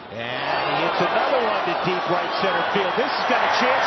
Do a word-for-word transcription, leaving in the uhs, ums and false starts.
And he hits another one to deep right center field. This has got a chance.